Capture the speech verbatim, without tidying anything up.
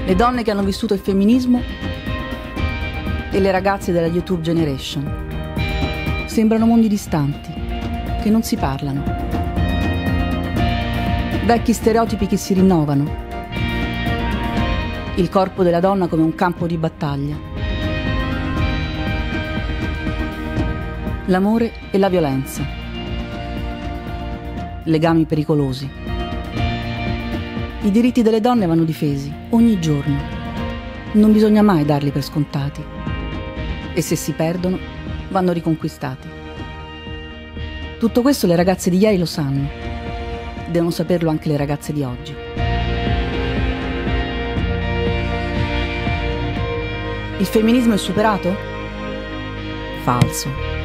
Le donne che hanno vissuto il femminismo e le ragazze della YouTube Generation. Sembrano mondi distanti, che non si parlano. Vecchi stereotipi che si rinnovano. Il corpo della donna come un campo di battaglia. L'amore e la violenza. Legami pericolosi. I diritti delle donne vanno difesi ogni giorno. Non bisogna mai darli per scontati. E se si perdono, vanno riconquistati. Tutto questo le ragazze di ieri lo sanno. Devono saperlo anche le ragazze di oggi. Il femminismo è superato? Falso.